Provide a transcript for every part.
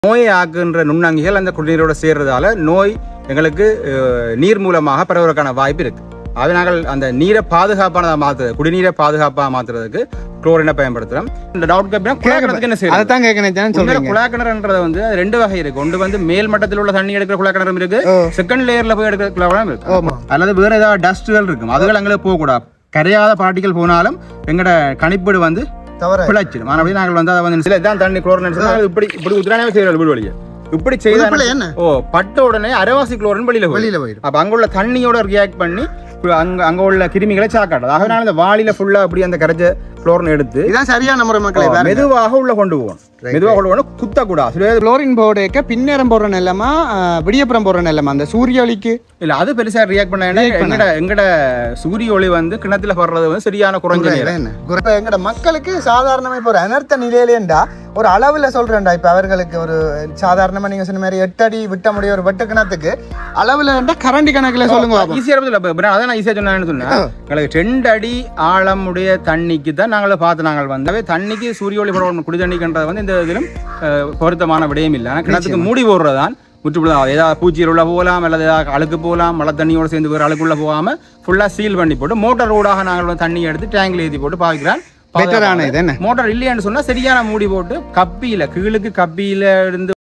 நோயை ஆக்குகின்ற நுண்ணங்கிகள் அந்த குடிநீரோட சேர்றதால நோய் எங்களுக்கு நீர் மூலமாக பரவுவதற்கான வாய்ப்பு இருக்கு. ஆகவே நாங்கள் அந்த நீரை பாதுகாப்பானதாக மாற்றுறது, குடிநீரை பாதுகாப்பாக மாற்றுறதுக்கு குளோரினை பயன்படுத்துறோம். இந்த டவுட் கேட்கறதுக்கு என்ன செய்யணும்? அதான் கேட்கணும். குழாக்கிணறுன்றது வந்து ரெண்டு வகை இருக்கு. ஒன்று வந்து மேல் மட்டத்தில் உள்ள தண்ணி எடுக்கிற குழாக்கிணறும் இருக்கு, செகண்ட் லேயர்ல போய் எடுக்கிற குழாக்கிணறும் இருக்கு. அல்லது வேற ஏதாவது டஸ்ட்கள் இருக்கும், அதுகள் எங்களுக்கு போகக்கூடாது. கரையாத பார்ட்டிகள் போனாலும் எங்களோட கணிப்பீடு வந்து பிழைச்சிடும். ஆனால் நாங்கள் வந்து அதை வந்து சில இதான் தண்ணி குளோரின் இப்படி இப்படி உத்தரானே செய்யறோம் வீடு வழியை. இப்படி செய்ய பட்ட உடனே அரைவாசி குளோரின் வெளியில போயிடும். அப்ப அங்குள்ள தண்ணியோட ரியாக்ட் பண்ணி அங்க உள்ள கிருமிகளை சாக்காட்டது. அதனால இந்த வாளில ஃபுல்லா அப்படி அந்த கரைச்ச குளோரின் எடுத்து இதான் சரியான முறை மக்களை மெதுவாக உள்ள கொண்டு போகணும். மெதுவாக கொண்டு போகணும், குத்தக்கூடாது. குளோரின் போடுக்க பின்னேரம் போடுற நிலமா விடியப்புறம் போடுற நிலமா அந்த சூரிய ஒளிக்கு இல்ல அது பெருசா ரியாக்ட் பண்ண எங்கட சூரிய ஒளி வந்து கிணத்துல வர்றது வந்து சரியான குறைஞ்ச நேரம். எங்கட மக்களுக்கு சாதாரணமா இப்போ ஒரு அனர்த்த நிலையிலேண்டா ஒரு அளவுல சொல்றேன்டா. இப்ப அவர்களுக்கு ஒரு சாதாரணமா நீங்க சொன்ன மாதிரி 8 அடி விட்ட முடிய ஒரு வெட்டு கிணத்துக்கு அளவுல கரண்டி கணக்குல சொல்லுங்க. ஈஸியா அதான் ஈஸியா சொன்னேன்னு சொன்னா எங்களுக்கு 2 அடி ஆழம் உடைய தண்ணிக்கு தான் நாங்களும் பார்த்து நாங்கள் வந்தவே தண்ணிக்கு சூரிய ஒளி போட குடி தண்ணிக்குன்றது வந்து இந்த இதிலும் பொருத்தமான விடயம் இல்லை. ஆனால் கிணத்துக்கு மூடி போடுறதான் முற்றுப்புள்ளதான். ஏதாவது பூச்சியில் உள்ள போகலாம், அல்லது ஏதாவது அழுக்கு போகலாம், மழை தண்ணியோடு சேர்ந்து வேறு அழுக்குள்ள போகாமல் ஃபுல்லாக சீல் பண்ணி போட்டு மோட்டர் ரோடாக நாங்கள் தண்ணி எடுத்து டேங்கில் ஏற்றி போட்டு பாய்க்கிறான். மோட்டர் இல்லையான்னு சொன்னா சரியான மூடி போட்டு கப்பியில கீழுக்கு கப்பியில இருந்து.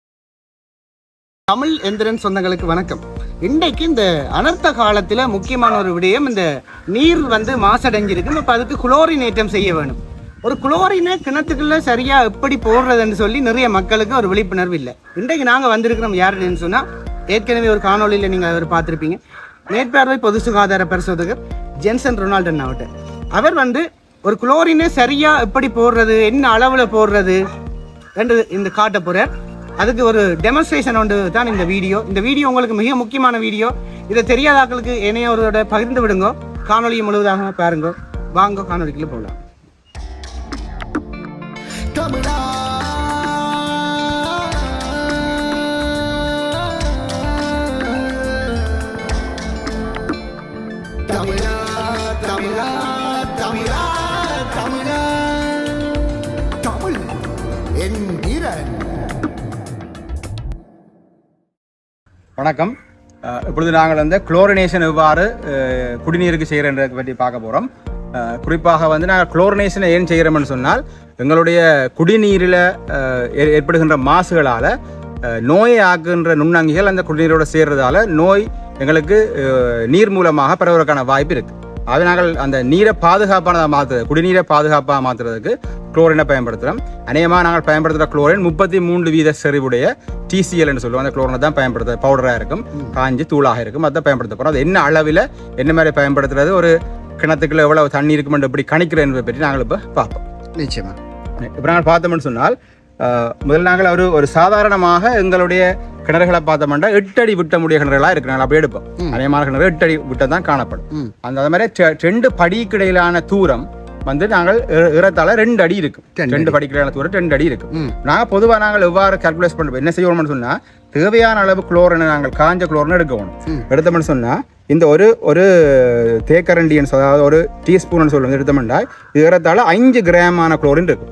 தமிழ் எந்திரன் சொந்தங்களுக்கு வணக்கம். இன்றைக்கு இந்த அனர்த்த காலத்துல முக்கியமான ஒரு விடயம், இந்த நீர் வந்து மாசடைஞ்சிருக்கு. இப்போ அதுக்கு குளோரினேற்றம் செய்ய வேணும். ஒரு குளோரினை கிணத்துக்குள்ள சரியா எப்படி போடுறதுன்னு சொல்லி நிறைய மக்களுக்கு ஒரு விழிப்புணர்வு இல்லை. இன்றைக்கு நாங்க வந்திருக்கிறோம் யாருன்னு சொன்னா, ஏற்கனவே ஒரு காணொலியில நீங்க அவர் பார்த்திருப்பீங்க, மேற்பார்வை பொது சுகாதார பரிசோதகர் ஜென்சன் ரொனால்டன் அவர்கிட்ட. அவர் வந்து ஒரு குளோரினை சரியா எப்படி போடுறது, என்ன அளவுல போடுறது என்று இந்த காட்ட போறார். அதுக்கு ஒரு டெமான்ஸ்ட்ரேஷன் ஒன்று தான் இந்த வீடியோ. இந்த வீடியோ உங்களுக்கு மிக முக்கியமான வீடியோ. இதை தெரியாத ஆட்களுக்கு இணையவரோட பகிர்ந்து விடுங்க. காணொலியை முழுவதாக பாருங்க. வாங்க காணொலிக்குள்ள போகலாம். வணக்கம். இப்பொழுது நாங்கள் வந்து குளோரினேஷன் எவ்வாறு குடிநீருக்கு செய்கிறன்றதை பற்றி பார்க்க போகிறோம். குறிப்பாக வந்து நாங்கள் குளோரினேஷனை ஏன் செய்கிறோம்னு சொன்னால், எங்களுடைய குடிநீரில் ஏற்படுகின்ற மாசுகளால் நோயை ஆக்குகின்ற நுண்ணங்கிகள் அந்த குடிநீரோட சேர்றதால நோய் எங்களுக்கு நீர் மூலமாக பரவுவதற்கான வாய்ப்பு இருக்குது. ஆகவே நாங்கள் அந்த நீரை பாதுகாப்பானதாக மாற்றுறது, குடிநீரை பாதுகாப்பாக மாற்றுறதுக்கு குளோரினை பயன்படுத்துகிறோம். அநேகமாக நாங்கள் பயன்படுத்துகிற குளோரின் 33% செறிவுடைய TCL சொல்லுவோம். அந்த குளோரினை தான் பயன்படுத்துறது. பவுடராக இருக்கும், காஞ்சி தூளாக இருக்கும், அதை பயன்படுத்த போகிறோம். அது என்ன அளவில் என்ன மாதிரி பயன்படுத்துறது, ஒரு கிணத்துக்குள்ள எவ்வளவு தண்ணி இருக்குமென்று எப்படி கணிக்கிறேன் என்பதை பற்றி நாங்கள் இப்போ பார்ப்போம். நிச்சயமா இப்போ நாங்கள் பார்த்தோம்னு சொன்னால், முதல் நாங்கள் ஒரு சாதாரணமாக எங்களுடைய கிணறுகளை பார்த்தோம்னா 8 அடி விட்ட முடிய கிணறுகளாக இருக்கு. நாங்கள் அப்படி எடுப்போம். அநேகமான கிணறு 8 அடி விட்ட தான் காணப்படும். அது மாதிரி 2 படிக்கு இடையிலான தூரம் வந்து நாங்கள் இறத்தால 2 அடி இருக்கும். 2 படிக்கிற தூரம் 2 அடி இருக்கும். நாங்கள் பொதுவாக நாங்கள் எவ்வாறு கால்குலேட் பண்ணுவோம், என்ன செய்வோம்னு சொன்னா, தேவையான அளவு குளோரினை நாங்கள் காஞ்ச குளோரினை எடுக்கணும். எடுத்தோம்னு சொன்னா இந்த ஒரு தேக்கரண்டின்னு அதாவது ஒரு டீஸ்பூன் சொல்லுவோம் எடுத்தோம்னா இது இறத்தால 5 கிராமான குளோரின் இருக்கும்.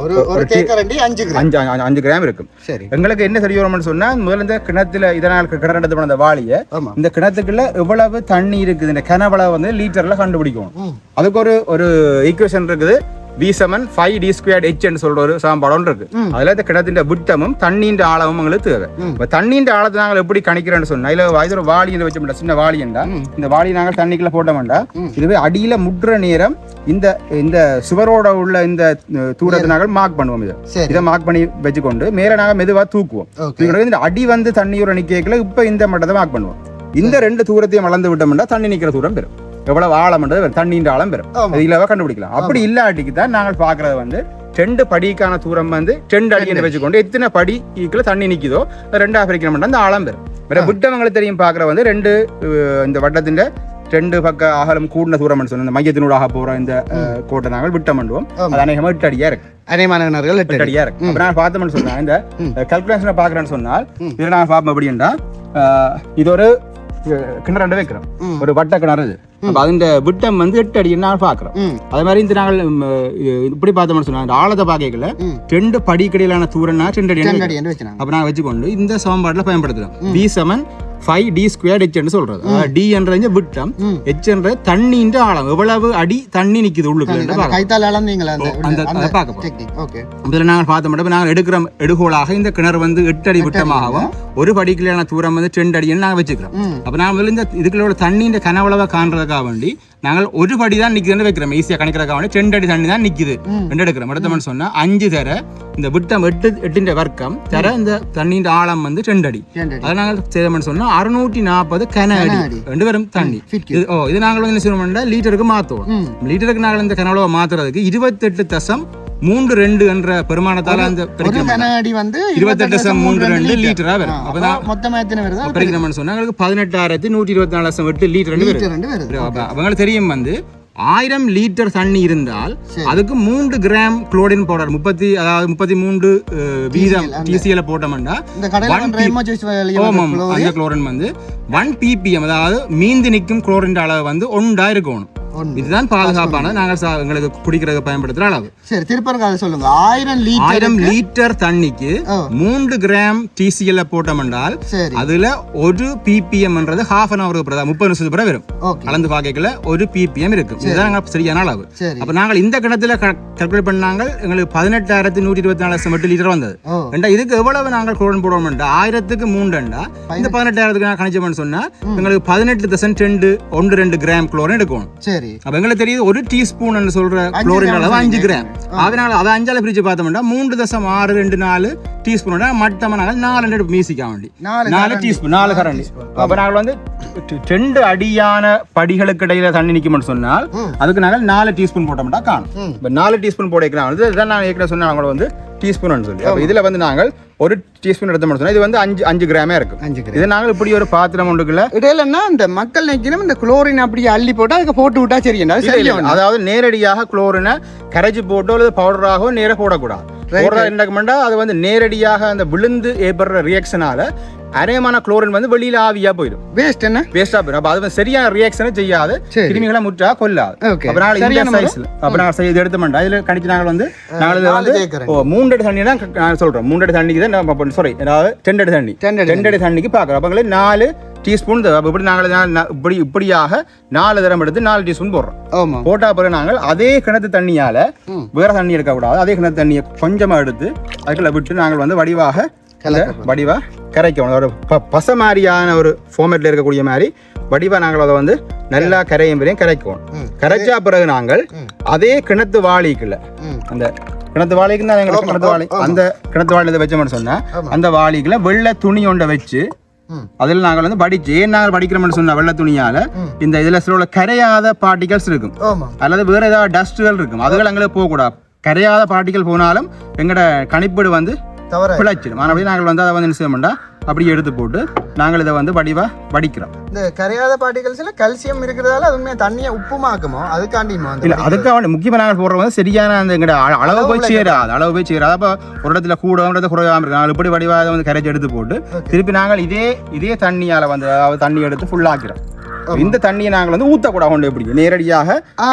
5 கிராம் இருக்கும். எங்களுக்கு என்ன சரி வரும்னு சொன்னா, முதல்ல இந்த கிணத்துல இதனால் கிணறு எடுத்து போன அந்த வாளியை இந்த கிணத்துக்குள்ள எவ்வளவு தண்ணி இருக்குது, இந்த கிணவளவு வந்து லீட்டர்ல கண்டுபிடிக்கணும். அதுக்கு ஒரு ஈக்குவேஷன் இருக்குது. V=5D²H என்று சொல்ற ஒரு சமன்பாடு இருக்கு. அதுல இந்த கிணத்தின் விட்டமும் தண்ணீண்ட ஆழமும் எங்களுக்கு தேவை. இப்ப தண்ணீண்ட ஆழத்தை நாங்கள் எப்படி கணிக்கிறோம்னு சொன்னா, இதுல ஒரு வாளி வச்சோம்டா, சின்ன வாளி என்றா இந்த வாளி நாங்கள் தண்ணிக்குள்ள போட்டோம்டா, இதுவே அடியில முட்டுற நேரம் இந்த சுவரோட உள்ள இந்த தூரத்தை நாங்கள் மார்க் பண்ணுவோம். இதை மார்க் பண்ணி வச்சுக்கொண்டு மேல நாங்கள் மெதுவா தூக்குவோம். இந்த அடி வந்து தண்ணியோட நிக்கல இப்ப இந்த மட்டத்தை மார்க் பண்ணுவோம். இந்த 2 தூரத்தையும் வளர்ந்து விட்டோம்னா தண்ணி நிக்கிற தூரம் பெறும். எவ்வளவு ஆழம்ன்றது தண்ணீண்ட ஆழம் பெறும். இலவா கண்டுபிடிக்கலாம். அப்படி இல்லாட்டிக்கு தான் நாங்கள் பாக்குறது வந்து 2 படிக்கான தூரம் வந்து 2 அடி வச்சுக்கொண்டு எத்தனை படி ஈக்குல தண்ணி நிக்குதோ 2 பிரிக்கணும் அந்த ஆழம் பெறும். வேற விட்டவங்களுக்கு தெரியும் பாக்குற வந்து 2 இந்த வட்டத்தின் 2 பக்க அகலம் கூடின தூரம் சொன்ன இந்த மையத்தினூடாக போற இந்த கோட்டை நாங்கள் விட்டம் பண்ணுவோம். அது அநேகமா 8 அடியா இருக்கு. அநேகமானவர்கள் 8 அடியா இருக்கு. அப்ப நான் பார்த்தோம்னு சொன்னா, இந்த கல்குலேஷனை பாக்குறேன்னு சொன்னால் இதுல நாங்கள் பார்ப்போம். அப்படின்னா இது ஒரு கிணறு ரெண்டு வைக்கிறோம், ஒரு வட்ட கிணறு இது. அப்ப அதுண்ட விட்டம் வந்து 8 அடி நாங்கள் பாக்குறோம். அதே மாதிரி இந்த நாங்கள் இப்படி பார்த்தோம்னு சொன்னா ஆழத்தை பாக்கல 2 படிக்கடியிலான தூரம்னா 2 அடி அப்ப நாங்கள் வச்சுக்கொண்டு இந்த சமன்பாட்டில் பயன்படுத்துறோம். B7 5d squared h ன்னு சொல்றது. d என்ற விட்டம், h என்ற தண்ணியின் ஆழம், எவ்வளவு அடி தண்ணி நிக்குது உள்ளுக்குள்ள கைத்தால அளந்தீங்களா அந்த பார்க்க போறோம். ஓகே, இதுல நாங்கள் பார்த்தோம் நாங்கள் எடுக்கிற எடுகோலாக இந்த கிணறு வந்து 8 அடி விட்டமாகவும் ஒரு படிக்கலான தூரம் வந்து 2 அடின்னு நாங்கள் வச்சுக்கிறோம். அப்ப நாங்கள் இந்த இதுக்குள்ள தண்ணியின் கனவளவை காண்றதுக்காக வேண்டி நாங்கள் ஒரு படி தான் நிக்குதுன்னு வைக்கிறோம். ஈஸியா கணக்கிறதுக்காக வேண்டி 2 அடி தண்ணி தான் நிக்குது எடுக்கிறோம். எடுத்தோம்னு சொன்னா 5 தர இந்த விட்டம் 8 வர்க்கம் தர இந்த தண்ணியின் ஆழம் வந்து 2 அடி. அதை நாங்கள் செய்தோம்னு சொன்னா 640 கன அடி 2 வரும் தண்ணி. இது நாங்கள் வந்து என்ன செய்யணும்னா லிட்டருக்கு மாத்துவோம். லிட்டருக்கு நாங்கள் இந்த கனவளவை மாத்துறதுக்கு 28.32 என்ற பெருமானத்தால அந்த கனஅடி வந்து 28.32 லிட்டரா வரும். அப்பதான் மொத்தமா எத்தனை வருது பெருக்கணும்னு சொன்னா 18,124 வருது. அவங்களுக்கு தெரியும் வந்து 1000 லிட்டர் தண்ணி இருந்தால் அதுக்கு 3 கிராம் குளோரின் பவுடர் 33 வீதம் TCL போட்டோம்னா அந்த குளோரின் வந்து 1 ppm, அதாவது மீந்து நிற்கும் குளோரின் அளவு வந்து 1 இருக்கணும். இதுதான் பாதுகாப்பானது நாங்கள் எங்களுக்கு குடிக்கிறது பயன்படுத்துற அளவு. சரி, திருப்பி அதை சொல்லுங்க. 1000 லிட்டர் தண்ணிக்கு 3 கிராம் TCL போட்டோம் என்றால் அதுல 1 ppm என்றது half an hour 30 நிமிஷத்துக்கு பிறகு வரும். கலந்து பாக்கல 1 ppm இருக்கு. இதுதான் சரியான அளவு. அப்ப நாங்கள் இந்த கிணத்துல கால்குலேட் பண்ணாங்க, எங்களுக்கு 18,124 லிட்டர் வந்தது. இதுக்கு எவ்வளவு நாங்கள் குளோரின் போடுவோம்? 1000க்கு 3 இந்த 18,000க்கு நான் கணிச்சோம்னு சொன்னா எங்களுக்கு 18.2 கிராம் குளோரின் எடுக்கணும். அப்ப எங்களுக்கு தெரியுது 1 டீஸ்பூன் சொல்ற குளோரின் அளவு 5 கிராம். அதனால அதை 5ஆல பிரிச்சு பார்த்தோம்னா 3.624 டீஸ்பூன் மட்டமா நாங்கள் 4 மீசிக்க வேண்டி 4 டீஸ்பூன் 4 கரண்டி. அப்ப நாங்கள் வந்து 2 அடியான படிகளுக்கு இடையில தண்ணி நிக்கும்னு சொன்னால் அதுக்கு நாங்கள் 4 டீஸ்பூன் போட்டோம்னா காணும். இப்ப 4 டீஸ்பூன் போடைக்கலாம். இதுதான் நான் ஏற்கனவே சொன்ன அவங்கள வந்து டீஸ்பூன் சொல்லி. அப்ப இதுல வந்து நாங்கள் 1 டீஸ்பூன் எடுத்தோம்னு சொன்னா இது வந்து 5 கிராமே இருக்கு. இது நாங்கள் இப்படி ஒரு பாத்திரம் ஒன்றுக்குள்ள இடையிலன்னா இந்த மக்கள் நினைக்கணும் இந்த குளோரின் அப்படியே அள்ளி போட்டு அதுக்கு போட்டு விட்டா சரியா? அதாவது நேரடியாக குளோரினை கரைச்சி போட்டோ அல்லது பவுடராகவோ நேர போடக்கூடாது. அது வந்து நேரடியாக அந்த விழுந்து ஏற்படுற ரியாக்ஷனால அரைமான குளோரின் வந்து வெளியில ஆவியா போயிடும். வேஸ்டா போயிடும். அப்ப அது சரியான ரியாக்ஷனை செய்யாது, கிருமிகளை முற்றா கொல்லாது. அப்ப நாங்கள் இது எடுத்தோம்னா இதுல கணிச்சு நாங்கள் வந்து 3 அடி தண்ணி தான் நான் சொல்றோம். 3 அடி தண்ணிக்கு தான் சாரி, அதாவது 2 அடி தண்ணி 2 அடி தண்ணிக்கு பாக்குறோம். அப்ப 4 டீஸ்பூன் இப்படி நாங்கள் இப்படியாக 4 தரம் எடுத்து 4 டீஸ்பூன் போடுறோம். போட்டா பிறகு நாங்கள் அதே கிணத்து தண்ணியால வேற தண்ணி எடுக்க கூடாது. அதே கிணத்து தண்ணியை கொஞ்சமா எடுத்து அதுக்குள்ள விட்டு நாங்கள் வந்து வடிவா கரைக்கணும். ஒரு பசை மாதிரியான ஒரு ஃபார்மேட்ல இருக்கக்கூடிய மாதிரி வடிவா நாங்கள் அதை வந்து நல்லா கரையும் வரையும் கரைக்கணும். கரைச்சா பிறகு நாங்கள் அதே கிணத்து வாளிக்குள்ள அந்த கிணத்து வாளிக்கு தான் கிணத்து வாளி அந்த கிணத்து வாளியில வச்சோம்னு சொன்னா அந்த வாளிக்குள்ள வெள்ளை துணி ஒன்றை வச்சு அதில் நாங்கள் வந்து படிச்சு ஏன் நாங்கள் படிக்கிறோம்னு சொன்னா வெள்ளை துணியால இந்த இதுல சில கரையாத பார்ட்டிகல்ஸ் இருக்கும் அல்லது வேற ஏதாவது டஸ்ட்கள் இருக்கும். அதுகள் எங்களுக்கு போகக்கூடாது. கரையாத பார்ட்டிகல் போனாலும் எங்களோட கணிப்பீடு வந்து பிழைச்சிடும். ஆனால் நாங்கள் வந்து அதை வந்து என்ன செய்ய மாட்டோம், அப்படி எடுத்து போட்டு நாங்கள் இதை வந்து வடிக்கிறோம். இந்த கரையாத பார்ட்டிகல்ஸ்ல கால்சியம் இருக்கிறதால அது உண்மையா தண்ணியை உப்புமாக்குமோ அதுக்காண்டியுமோ? இல்லை, அதுக்காக முக்கியமாக நாங்கள் போடுறது வந்து சரியான அந்த எங்களோட அளவு போய் சேராது. அப்போ ஒரு இடத்துல கூட குறையாம இருக்கு. நாங்கள் இப்படி வடிவாக வந்து கரைச்சி எடுத்து போட்டு திருப்பி நாங்கள் இதே தண்ணியால வந்து தண்ணி எடுத்து ஃபுல்லாக்கிறோம். இந்த தண்ணியை நாங்கள் வந்து ஊத்தக்கூடாது. கொண்டு எப்படி நேரடியாக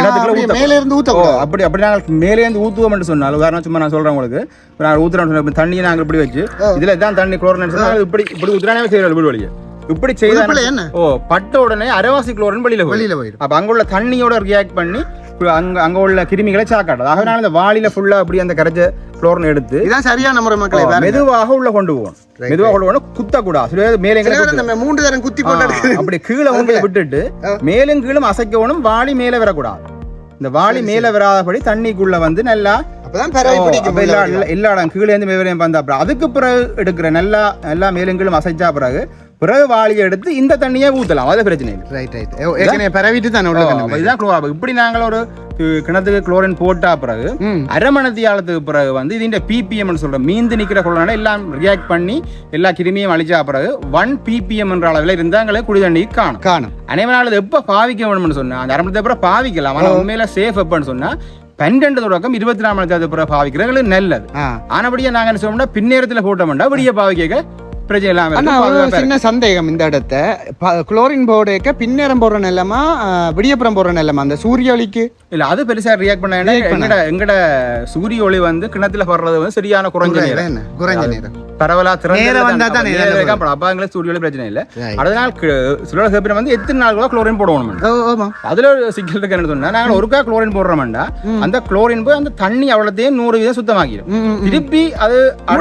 அப்படி நாங்கள் மேலே இருந்து ஊத்துவோம் சொன்னாலும் உதாரணம் சும்மா நான் சொல்றேன் உங்களுக்கு. நாங்கள் ஊத்துறோம் தண்ணியை நாங்கள் இப்படி வச்சு இதுல தான் தண்ணி குளோரின் சொன்னால் இப்படி ஊத்துறானே செய்யறது இப்படி வழியை இப்படி செய்த பட்ட உடனே அரைவாசி குளோரின் வெளியில போயிடும். அப்ப அங்க உள்ள தண்ணியோட ரியாக்ட் பண்ணி அங்க உள்ள கிருமிகளை சாக்காட்டாது. அதனால அந்த வாளியில ஃபுல்லா அப்படி அந்த கரைச்ச குளோரின் எடுத்து சரியான முறை மக்களை மெதுவாக உள்ள கொண்டு போகணும். மெதுவாக கொண்டு போகணும், குத்தக்கூடாது. மேலே 3 தரம் குத்தி போட்டு அப்படி கீழே உங்களை விட்டுட்டு மேலும் கீழும் அசைக்கணும். வாளி மேல வரக்கூடாது. இந்த வாளி மேல வராதபடி தண்ணிக்குள்ள வந்து நல்லா எல்லா இடம் கீழே இருந்து மேலையும் வந்தா அப்புறம் அதுக்கு பிறகு எடுக்கிற நல்லா மேலும் கீழும் அசைச்சா பிறகு வாளியை எடுத்து இந்த தண்ணியை ஊத்தலாம். அது பிரச்சனை இல்லை. இப்படி நாங்கள் ஒரு கிணத்துக்கு குளோரின் போட்டா பிறகு அரை மணித்தியாலத்துக்கு பிறகு வந்து இது ppm சொல்ற மீந்து நிக்கிற குளோரின் எல்லாம் ரியாக்ட் பண்ணி எல்லா கிருமியும் அழிச்சா பிறகு 1 ppm என்ற அளவில் இருந்தாங்களே குடி தண்ணிக்கு காணும். அனைவரால் எப்ப பாவிக்க வேணும்னு சொன்னா அந்த அரை மணி அப்புறம் பாவிக்கலாம். ஆனா உண்மையில சேஃப் எப்பன்னு சொன்னா 12 தொடக்கம் 24 மணி நேரத்துக்கு பிறகு பாவிக்கிறது நல்லது. ஆனபடியா நாங்க என்ன சொல்லணும்னா பின்னேரத்துல போட்டோம்னா விடிய பாவிக்க பிரச்சனை இல்லாம ஆனா ஒரு சின்ன சந்தேகம் இந்த இடத்த குளோரின் போடுக்க பின்னேரம் போடுற நிலமா விடியப்புறம் போடுற நிலமா அந்த சூரிய ஒளிக்கு இல்ல அது பெருசா ரியாக்ட் பண்ண எங்கட சூரிய ஒளி வந்து கிணத்துல படுறது வந்து சரியான குறைஞ்ச நேரம் பரவலா அப்ப எங்களுக்கு சூரிய ஒளி பிரச்சனை இல்ல அதனால சில பேர் வந்து எத்தனை நாள் கூட குளோரின் போடணும் அதுல ஒரு சிக்கல் இருக்கு என்ன சொன்னா நாங்க ஒருக்கா குளோரின் போடுறோம்டா அந்த குளோரின் போய் அந்த தண்ணி அவ்வளோத்தையும் 100% சுத்தமாக்கிடும் திருப்பி அது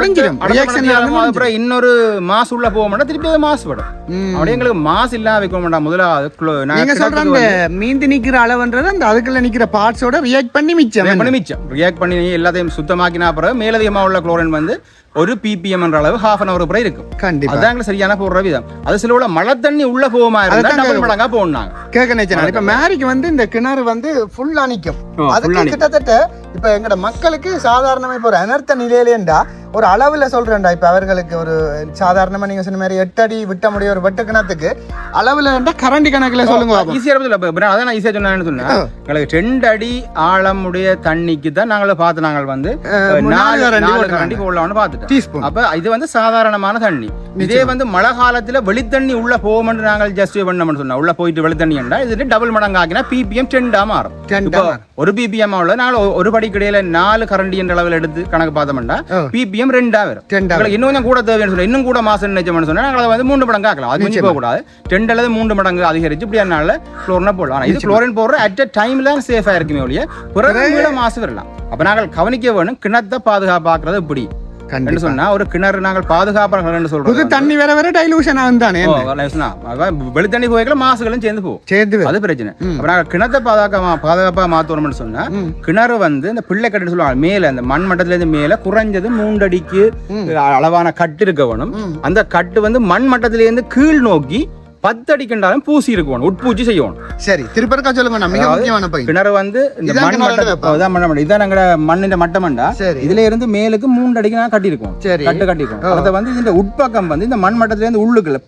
அப்புறம் இன்னொரு மாசு உள்ள போக மாட்டா திருப்பி அது மாசுபடும் அப்படியே எங்களுக்கு மாசு இல்லாம வைக்க மாட்டா முதலாவது மீந்து நிக்கிற அளவுன்றது அந்த அதுக்குள்ள நிக்கிற பார்ட்ஸோட ரியாக்ட் பண்ணி மிச்சம் ரியாக்ட் பண்ணி எல்லாத்தையும் சுத்தமாக்கினா அப்புறம் மேலதிகமா உள்ள குளோரின் வந்து ஒரு ppm என்ற அளவு ½ hour பிறகு இருக்கும் அதான் சரியான போடுற விதம் அது சில உள்ள மழை தண்ணி உள்ள போகுமா இருந்தா டபுள் மடங்கா போடணும் கேட்க இப்ப மேரிக்கு வந்து இந்த கிணறு வந்து ஃபுல்லா நிக்கும் அதுக்கு கிட்டத்தட்ட இப்ப எங்கட மக்களுக்கு சாதாரணமா இப்ப ஒரு அனர்த்த நிலையிலேண்டா ஒரு அளவுல சொல்றேன்டா இப்ப அவர்களுக்கு ஒரு சாதாரணமா நீங்க சொன்ன மாதிரி 8 அடி விட்ட முடிய ஒரு வெட்டு கிணத்துக்கு அளவுல கரண்டி கணக்குல சொல்லுங்க ஈஸியா அதான் நான் ஈஸியா சொன்னேன்னு சொன்னா எங்களுக்கு 2 அடி ஆழம் உடைய தண்ணிக்கு தான் நாங்கள பார்த்து நாங்கள் வந்து 4 கரண்டி போடலாம்னு பார்த்துட்டோம் அப்ப இது வந்து சாதாரணமான தண்ணி இதே வந்து மழை காலத்துல வெளித்தண்ணி உள்ள போகும்னு நாங்கள் ஜஸ்டிஃபை பண்ணோம்னு சொன்னா உள்ள போயிட்டு வெளித்தண்ணி என்றா இது டபுள் மடங்கு ஆகினா ppm 10 மாறும் ஒரு ppm உள்ள நாங்கள் ஒரு படி கிடையில 4 கரண்டி என்ற அளவில் எடுத்து கணக்கு பார்த்தோம்னா ppm 2 வரும் இன்னும் கூட தேவைன்னு சொன்னா இன்னும் கூட மாசம் நினைச்சோம்னு சொன்னா நாங்கள் வந்து 3 மடங்கு ஆக்கலாம் அது மிஞ்சி போக கூடாது 2 அல்லது 3 மடங்கு அதிகரிச்சு இப்படியானால குளோரினை போடலாம் ஆனா இது குளோரின் போடுற அட் டைம்ல சேஃபா இருக்குமே ஒழிய பிறகு மாசு வரலாம் அப்ப நாங்கள் கவனிக்க வேணும் கிணத்தை பாதுகாப்பாக்குறது இப்படி சொன்னா ஒரு கிணறு நாங்கள் பாதுகாப்பாக சொல்றோம் தண்ணி வேற வேற டைலூஷன் ஆகுதானே வெளித்தண்ணி போய்க்கல மாசுகளும் சேர்ந்து போகும் அது பிரச்சனை அப்ப நாங்க கிணத்தை பாதுகாப்பா மாத்தணும்னு சொன்னா கிணறு வந்து இந்த பிள்ளை கட்டுன்னு சொல்லுவாங்க மேல அந்த மண் மட்டத்துல இருந்து மேல குறைஞ்சது 3 அடிக்கு அளவான கட்டு இருக்க வேணும் அந்த கட்டு வந்து மண் மட்டத்தில இருந்து கீழ் நோக்கி 10 அடிக்கண்டாலும் பூசி இருக்கணும் உட்பூச்சி செய்யணும் சரி திருப்பறக்கா சொல்லுங்க மிக முக்கியமான பை கிணறு வந்து இந்த மண் மட்டம் இதான் நாங்க மண்ணின் மட்டமண்டா இதுல இருந்து மேலுக்கு 3 அடிக்கு நான் கட்டி இருக்கோம் கட்டி இருக்கோம் அதை வந்து இந்த உட்பக்கம் வந்து இந்த மண் மட்டத்துல இருந்து உள்ளுக்குள்ள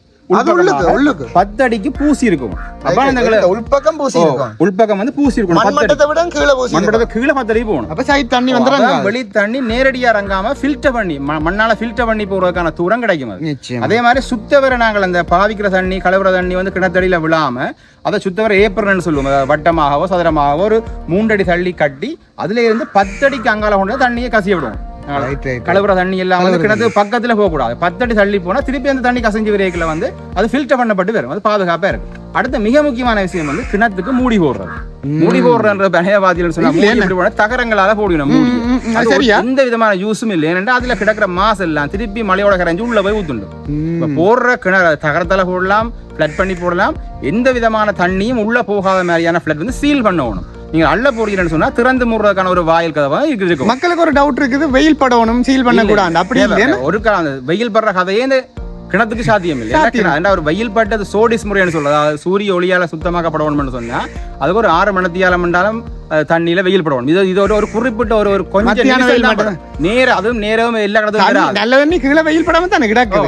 10 அடிக்கு பூசி இருக்கும் உள்பக்கம் பூசி இருக்கும் உள்பக்கம் வந்து பூசி இருக்கும் மண்மட்டத்தை விட கீழே பூசி மண்மட்டத்தை கீழே 10 அடி போகணும் அப்ப சைடு தண்ணி வந்துறாங்க வெளி தண்ணி நேரடியா இறங்காம ஃபில்டர் பண்ணி மண்ணால ஃபில்டர் பண்ணி போறதுக்கான தூரம் கிடைக்கும் அதே மாதிரி சுத்தவரை நாங்கள் அந்த பாவிக்கிற தண்ணி கலவர தண்ணி வந்து கிணத்தடியில விழாம அதை சுத்தவரை ஏப்பர்னு சொல்லுவோம் வட்டமாகவோ சதுரமாகவோ ஒரு 3 அடி தள்ளி கட்டி அதுல இருந்து 10 அடிக்கு அங்கால கொண்டு தண்ணியை கசிய விடுவோம் கலவர தண்ணி எல்லாம் வந்து கிணத்து பக்கத்துல போக கூடாது 10 அடி தள்ளி போனா திருப்பி அந்த தண்ணி கசஞ்சு விரைக்கல வந்து அது ஃபில்டர் பண்ணப்பட்டு வரும் அது பாதுகாப்பா இருக்கு அடுத்த மிக முக்கியமான விஷயம் வந்து கிணத்துக்கு மூடி போடுறது பனையவாதிகள் சொன்னா தகரங்களால போடணும் மூடி எந்த விதமான யூஸும் இல்லை ஏன்னா அதுல கிடக்கிற மாசு எல்லாம் திருப்பி மலையோட கரைஞ்சு உள்ள போய் ஊத்துண்டு போடுற கிணறு தகரத்தால போடலாம் பிளட் பண்ணி போடலாம் எந்த விதமான தண்ணியும் உள்ள போகாத மாதிரியான பிளட் வந்து சீல் பண்ணணும் நீங்க அள்ள போறீங்கன்னு சொன்னா திறந்து மூடுறதுக்கான ஒரு வாயில் கதவா இருக்கு மக்களுக்கு ஒரு டவுட் இருக்குது வெயில் படணும் சீல் பண்ண கூடாது அப்படி ஒரு வெயில் படுற கதையே இந்த கிணத்துக்கு சாத்தியம் இல்லை ஒரு வெயில் பட்டது சோடிஸ் முறைன்னு சொல்றது அதாவது சூரிய ஒளியால சுத்தமாக்கப்படணும்னு சொன்னா அதுக்கு ஒரு 6 மணித்தியாலம் என்றாலும் தண்ணியில வெயில் படணும் இது ஒரு குறிப்பிட்ட ஒரு கொஞ்சம் நேரம் எல்லா கடத்தும் நல்ல தண்ணி கீழே வெயில் படாம தானே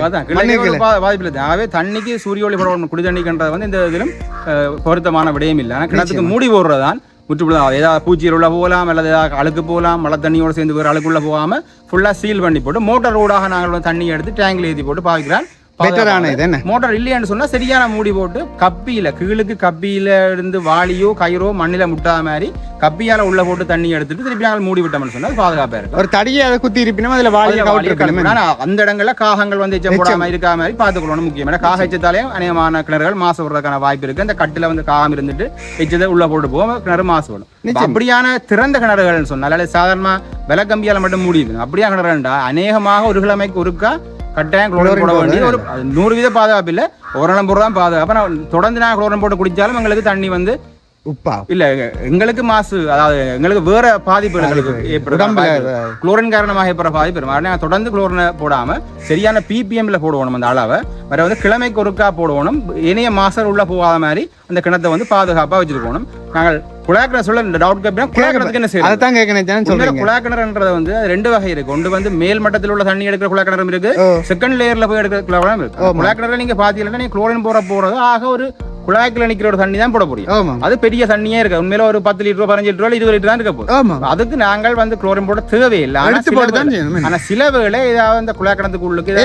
வாய்ப்பு இல்லை ஆகவே தண்ணிக்கு சூரிய ஒளி படணும் குடி தண்ணிக்குன்றது வந்து இந்த இதிலும் பொருத்தமான விடயம் இல்லை ஆனா கிணத்துக்கு மூடி போடுறதான் முற்றுப்புள்ளதான் ஏதாவது பூச்சியில் உள்ள போகலாம் அல்லது ஏதாவது அழுக்கு போகலாம் மழை தண்ணியோட சேர்ந்து வேறு அழுக்குள்ள போகாம ஃபுல்லா சீல் பண்ணி போட்டு மோட்டார் ரோடாக நாங்கள் தண்ணி எடுத்து டேங்க்ல ஏற்றி போட்டு பாவிக்கிறான் மோட்டார் இல்லையான்னு சொன்னா சரியான மூடி போட்டு கப்பியில கீழுக்கு கப்பியில இருந்து வாளியோ கயிறோ மண்ணில முட்டாத மாதிரி கப்பியால உள்ள போட்டு தண்ணி எடுத்துட்டு திருப்பி நாங்கள் மூடி விட்டோம்னு சொன்னா பாதுகாப்பா இருக்கு ஒரு தடியை அதை குத்தி இருப்பினும் அதுல வாளியை அந்த இடங்கள்ல காகங்கள் வந்து எச்சம் போடாம இருக்கா மாதிரி பாத்துக்கணும் முக்கியம் ஏன்னா காக எச்சத்தாலேயும் அநேகமான கிணறுகள் மாசு விடுறதுக்கான வாய்ப்பு இருக்கு அந்த கட்டுல வந்து காகம் இருந்துட்டு எச்சதை உள்ள போட்டு போக கிணறு மாசு விடும் அப்படியான திறந்த கிணறுகள்னு சொன்னால் சாதாரணமா விலக்கம்பியால மட்டும் மூடிது அப்படியா கிணறுண்டா அநேகமாக ஒரு கிழமைக்கு ஒருக்கா கட்டாயம் குளோரின் போட வேண்டிய ஒரு 100% பாதுகாப்பு இல்லை ஓரளவு தான் பாதுகாப்பு நான் தொடர்ந்து நான் குளோரின் போட்டு குடிச்சாலும் எங்களுக்கு தண்ணி வந்து உப்பா இல்ல எங்களுக்கு மாசு அதாவது எங்களுக்கு வேற பாதிப்பு குளோரின் காரணமாக ஏற்படுற பாதிப்பு தொடர்ந்து குளோரினை போடாம சரியான ppmல போடுவோம் அந்த அளவை வேற வந்து கிழமைக்கு ஒருக்கா போடுவோம் இணைய மாசம் உள்ள போகாத மாதிரி அந்த கிணத்தை வந்து பாதுகாப்பா வச்சிருக்கணும் நாங்கள் குழாக்கிணறு சொல்ல இந்த டவுட் கேட்பா குழாக்கிணத்துக்கு என்ன செய்யணும் குழாக்கிணறுன்றது வந்து 2 வகை இருக்கு ஒன்று வந்து மேல் மட்டத்தில் உள்ள தண்ணி எடுக்கிற குழாக்கிணறும் இருக்கு செகண்ட் லேயர்ல போய் எடுக்கிற குழாக்கிணறும் இருக்கு குழாக்கிணறுல நீங்க பாத்தீங்கன்னா நீங்க குளோரின் போறது ஆக ஒரு குழாய்க்குள்ள நிக்கிற ஒரு தண்ணி தான் போட முடியும். அது பெரிய தண்ணியே இருக்கு. உண்மையில ஒரு 10 லிட்டர் 15 லிட்டர் 20 லிட்டர் தான் இருக்க போகுது. அதுக்கு நாங்கள் வந்து குளோரின் போட தேவையில்லை. ஆனா சில வேளை ஏதாவது அந்த குழாய் கிணத்துக்குள்ளுக்கு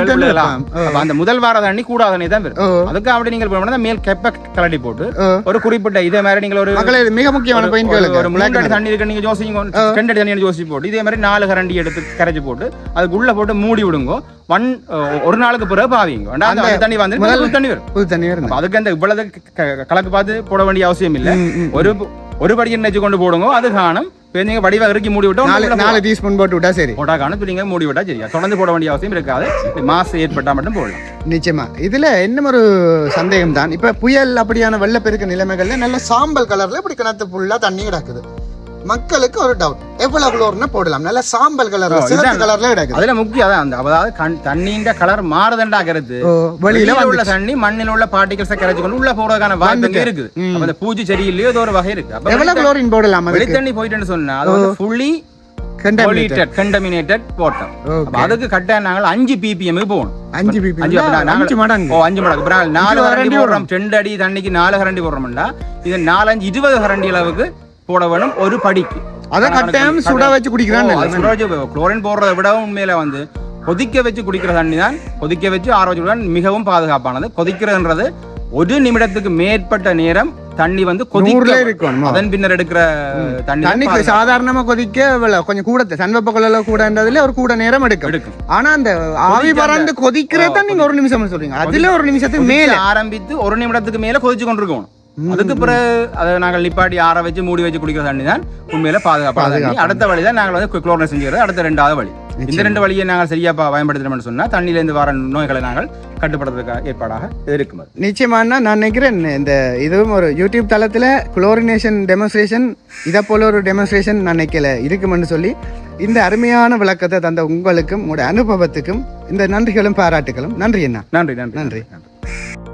அந்த முதல் வார தண்ணி கூடாத தண்ணி தான் வரும். அதுக்கு அப்படி நீங்கள் மேல் கெப்ப கலட்டி போட்டு ஒரு குறிப்பிட்ட இதே மாதிரி நீங்கள் ஒரு மிக முக்கியமான ஒரு 3 அடி தண்ணி இருக்கு நீங்க யோசிங்க 2 அடி தண்ணி யோசிச்சு போட்டு இதே மாதிரி 4 கரண்டி எடுத்து கரைச்சு போட்டு அதுக்கு உள்ள போட்டு மூடி விடுங்க. ஒரு நாளுக்கு பிறகு பாவீங்க தண்ணி வந்து புது தண்ணி வரும். அதுக்கு அந்த இவ்வளவு கலக்கு பார்த்து போட வேண்டிய அவசியம் இல்லை. ஒரு படி எண்ணெய் கொண்டு போடுங்க. அது காணும் நீங்க வடிவா இறக்கி மூடி விட்டோம் 4 டீஸ்பூன் போட்டு விட்டா சரி. போட்டா காணும் நீங்க மூடி விட்டா சரியா. தொடர்ந்து போட வேண்டிய அவசியம் இருக்காது. மாசு ஏற்பட்டா மட்டும் போடலாம். நிச்சயமா. இதுல இன்னும் ஒரு சந்தேகம் தான். இப்ப புயல் அப்படியான வெள்ளப்பெருக்கு நிலைமைகள்ல நல்ல சாம்பல் கலர்ல இப்படி கிணத்து ஃபுல்லா தண்ணி கிடக்குது. மக்களுக்கு ஒரு டவுட், எவ்வளவு குளோர்னா போடலாம்? நல்ல சாம்பல் கலர்ல சிவப்பு கலர்ல கிடக்குது. அதுல முக்கியம் அதான் அதாவது தண்ணியின் கலர் மாறுதண்டா கருத்து. வெளியில உள்ள தண்ணி மண்ணில் உள்ள பார்ட்டிகல்ஸ் கரைச்சு கொண்டு உள்ள போறதுக்கான வாய்ப்பு இருக்குது. அந்த பூச்சி செடியிலேயே ஒரு வகை இருக்கு. எவ்வளவு குளோரின் போடலாம்? வெளி தண்ணி போயிட்டுன்னு சொன்னா அது வந்து ஃபுல்லி contaminated water. அதுக்கு கட்டாயம் நாங்கள் 5 ppm போகணும். 5 மடங்கு 5 மடங்கு 4 கரண்டி போடுறோம். 2 அடி தண்ணிக்கு 4 கரண்டி போடுறோம்னா இது 4 5 20 கரண்டி அளவுக்கு போட வேணும் ஒரு படிக்கு. அத கட்டாயம் சுட வச்சு குடிக்கிறாங்க. குளோரின் போடுறதை விட உண்மையில வந்து கொதிக்க வச்சு குடிக்கிற தண்ணி தான் கொதிக்க வச்சு ஆற வச்சு மிகவும் பாதுகாப்பானது. கொதிக்கிறதுன்றது 1 நிமிடத்துக்கு மேற்பட்ட நேரம் தண்ணி வந்து கொதிக்க இருக்கும். அதன் பின்னர் எடுக்கிற தண்ணி சாதாரணமா கொதிக்க கொஞ்சம் கூட சன்வெப்ப கொள்ள கூடன்றதுல ஒரு கூட நேரம் எடுக்கும். ஆனா அந்த ஆவி பறந்து கொதிக்கிறத நீங்க 1 நிமிஷம் சொல்றீங்க. அதுல 1 நிமிஷத்துக்கு மேல ஆரம்பித்து 1 நிமிடத்துக்கு மேல கொதிச்சு கொண்டிருக்கோம். அதுக்கு பிறகு அதை நாங்கள் நிப்பாட்டி ஆற வச்சு மூடி வச்சு குடிக்கிற தண்ணி தான் உண்மையில பாதுகாப்பான தண்ணி. அடுத்த வழி தான் நாங்கள் வந்து குளோரின் செஞ்சுக்கிறது. அடுத்த 2வது வழி. இந்த 2 வழியை நாங்கள் சரியா பயன்படுத்தணும்னு சொன்னா தண்ணியிலிருந்து வர நோய்களை நாங்கள் கட்டுப்படுத்துறதுக்கு ஏற்பாடாக இருக்கும். நிச்சயமா நான் நினைக்கிறேன் இந்த இதுவும் ஒரு யூடியூப் தளத்துல குளோரினேஷன் டெமோன்ஸ்ட்ரேஷன் இதை போல ஒரு டெமோன்ஸ்ட்ரேஷன் நான் நினைக்கல இருக்குமென்னு சொல்லி இந்த அருமையான விளக்கத்தை தந்த உங்களுக்கும் உங்களுடைய அனுபவத்துக்கும் இந்த நன்றிகளும் பாராட்டுகளும். நன்றி அண்ணா. நன்றி.